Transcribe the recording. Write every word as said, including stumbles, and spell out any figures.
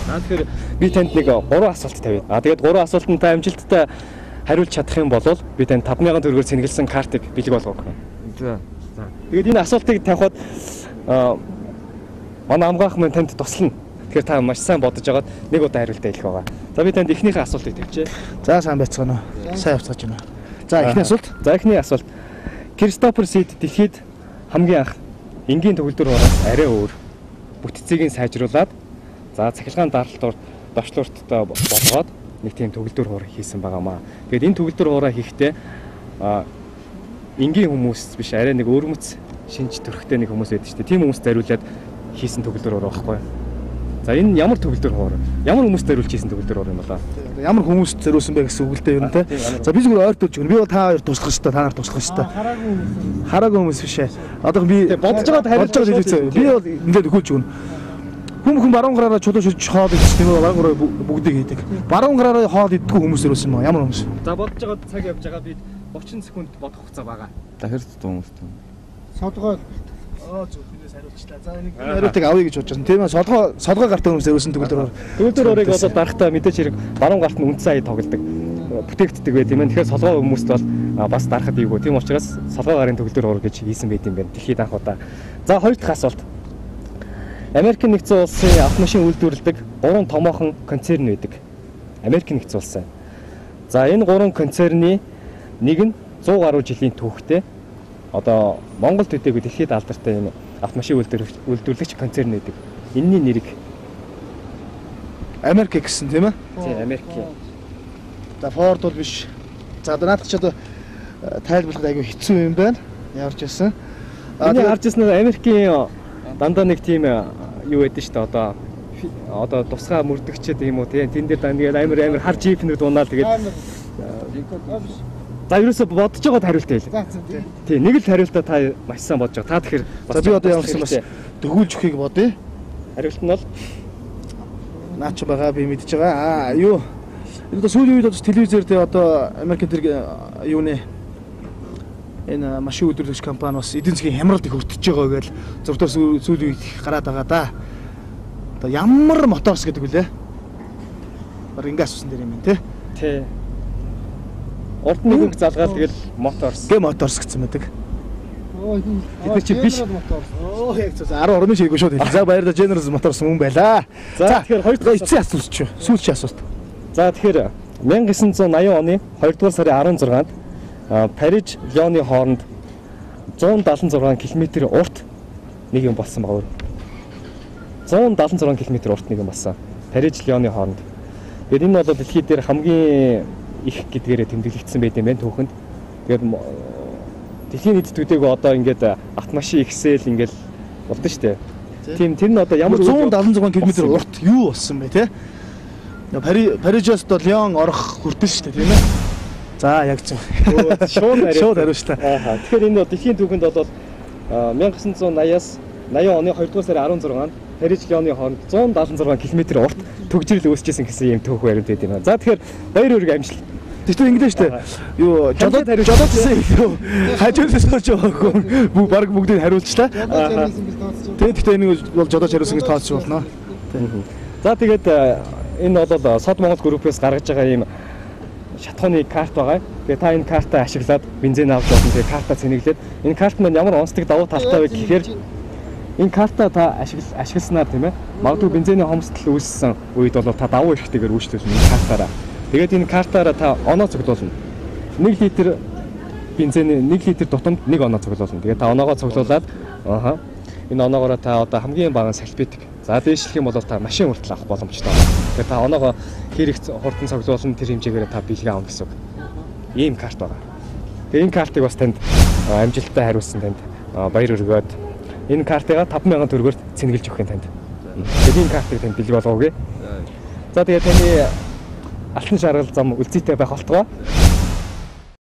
Аа тэгэхээр би танд нэг гурван асуулт тавья. Аа тэгээд гурван асуултанд амжилттай хариулж чадах юм бол би танд тавд мянган төгрөгөөр цэнгэлсэн картыг бэлэг болгох юм. За. За. Тэгээд энэ асуултыг тавихад манай амгаах минь танд туслана. Тэгэхээр та маш сайн бодож агаад нэг удаа хариултаа хэлэх байгаа. За би танд эхнийхээ асуултыг тавьчээ. За сайн байцгаана уу. Сайн явцгааж байна. За эхний асуулт. За эхний асуулт. Кристофер Сид дэлхийд хамгийн анх энгийн төгөлдөр хоороос арай өөр бүтцийг нь сайжруулад за цахилгаан даралтууд давчлуурттай болгоод нэг тийм төгөлдөр хуур хийсэн байгаамаа. Тэгээд энэ төгөлдөр хуураа хийхдээ энгийн хүмүүс биш арай нэг өрмөц шинж төрхтэй нэг хүмүүс байдаг шүү дээ. Тийм хүмүүст зориулаад хийсэн төгөлдөр хуур байхгүй. За энэ ямар төгөлдөр хуур? Ямар хүмүүст зориулж хийсэн төгөлдөр хуур юм болоо? Ямар хүмүүст зориулсан бэ гэсэн үг л дээ ер нь те. За би зүгээр ойртуулж өгнө. Би бол та хоёр туслах шүү дээ. Та нар туслах шүү дээ. Хараагүй хүмүүс. Хараагүй хүмүүс биш ээ. Одоо би бодож байгаа хариулж байгаа. Би бол ингээд өгүүлж өгнө. Хүм хүм баруун гараараа чулуу шилж хоол идэх тийм үү? Баруун гараа бүгдийг хийдэг. Баруун гараараа хоол идэх хүмүүс зориулсан мó. Ямар хүмүүс? За бодож байгаа цаг явж байгаа би тридцать секунд бодох хугацаа байгаа. Дахир хүмүүс тийм. Содгоо оо зөв хүнээс хариулчлаа. За нэг хариултыг авъя гэж бодож байна. Тийм ээ солгоо солгоо гарт хүмүүс зориулсан төгөлдөр. Төгөлдөр орыг одоо дарахтаа мэдээж хэрэг баруун гарт нь үндсэн ая тоглодог. Бүтээгддэг байт юм байна. Тэгэхээр солгоо хүмүүст бол бас дарахад ийгүү. Тийм учраас солгоо гарын төгөлдөр ор гэж хийсэн байт юм байна. Дэлхийд анх удаа. За хоёр дахь асуулт. Америк нэгдсэн улсын автомашин үйлдвэрлэдэг гурван томоохон концерн байдаг. Америк нэгдсэн улсын. За энэ гурван концерны нэг нь сто гаруй жилийн түүхтэй одоо Монгол төдийгүй дэлхийд алдартай юм автомашин үйлдвэрлэгч концерн байдаг. Энэний нэрийг Америк гэсэн тийм ээ? Тийм Америк. За Ford бол биш. За одоо наадах ч одоо тайлбарлахад айгүй хэцүү юм байна. Явж ирсэн. Энийг харж ирсэн нь Америкийн дандаа нэг тийм юу байдаг шүү дээ одоо одоо тусгай мөрдөгчд юм уу тийм тэн дээр дандаа амар амар хар джипнүүд унаад тэгээд за ерөөсө бодож байгаад хариултаа хэлээ. Тийм нэг л хариултаа та маш сайн бодож байгаа. Та тэгэхээр за би одоо явуулсан бас төгүүлж өгөхийг бодъё. Хариулт нь бол наач байгаа би мэдж байгаа. Аа юу энэ сүүлийн үед одоо телевизээр дээр одоо Америкийн тэр юуны энэ машин үйлдвэрлэгч компани бас эдийн засгийн хямралд их өртөж байгаа гэж зөвхөн сүүлийн үед гараад байгаа да. Одоо ямар моторс гэдэг үлээ. Баг ингээ асуусан дээр юм тий. Тий. Урд нэг үг залгаад тэгэл моторс. Гэ моторс гэсэн мэдэг. Оо энэ чи биш. Оо яг зөв арав орны шийгөө шууд хэлээ. За баярлалаа General Motors мөн байлаа. За тэгэхээр хоёр дахь эцсийн асуулт ч сүүлчийн асуулт. За тэгэхээр мянга девятьсот восемьдесят оны хоёрдугаар сарын арван зургаанд Париж Лионы хооронд зуун даалан зургаан километр урт нэг юм болсон байгаа. зуун даалан зургаан километр урт нэг юм болсон. Париж Лионы хооронд. Тэгээд энэ бол дэлхийд дээр хамгийн их гэдгээрээ тэмдэглэгдсэн байт юм байна түүхэнд. Тэгээд дэлхийн нийт төдийгүй одоо ингээд автомашин ихсэл ингээд болдсон шүү дээ. Тийм тэр нь одоо ямар зуун даалан зургаан километр урт юу болсон бэ те? Парижоос до Лион орох хүртэл шүү дээ тийм ээ. За яг зөв. Шууд хариу. Шууд хариу шүү дээ. Аа. Тэгэхээр энэ дэлхийн түүхэнд бол мянга девятьсот восьмиас восемьдесят оны хоёрдугаар сарын арван зургаанд Париж Лионы хооронд зуун даалан зургаан километр урт төгжрөл үүсчихсэн гэсэн юм түүх баримт байт юм байна. За тэгэхээр баяр хүрэг амжилт. Тэгтээ ингэдэж штэ. Юу жодод жодод гэсэн юу хажуунаас сууж байгаа хүн бүгд баг бүгдийг хариулчлаа. Тэгээд тэгтээ энэ бол жодод хариулсан гэж тооцож болно. За тэгээд энэ бол Сод Монгол группээс гаргаж байгаа юм шатхууны карт байгаа. Тэгээ та энэ картаа ашиглаад бензин авч болно. Тэгээ картаа цэнэглээд энэ карт маань ямар онцлог давуу талтай вэ гэхээр энэ картаа та ашигл ашигласнаар тийм ээ. Магадгүй бензиний хомсдол үүссэн үед бол та давуу эрхтэйгээр үйлчлүүлнэ энэ картаараа. Тэгээд энэ картаараа та оноо цуглуулна. нэг литр бензиний нэг литр тутамд нэг оноо цуглуулна. Тэгээд та оноогоо цуглуулад ааха энэ оноогоороо та одоо хамгийн бага салфетик. За дээшлэх юм бол та машин хүртэл авах боломжтой. Тэгээд та оноогоо хэрэг хурдан цуглуулна тэр хэмжээгээр та бэлгээ авах гэсэн үг. Ийм карт байгаа. Тэгээд энэ картыг бас танд амжилттай хариулсан танд баяр өргөөд энэ картыг тавд мянган төгрөгөөр цэнгэлж өгөх юм танд. Тэгээд энэ картыг танд бэлэг болгоогэй. За тэгээд таны алтан шаргал зам үлзийтэй байх болтугай.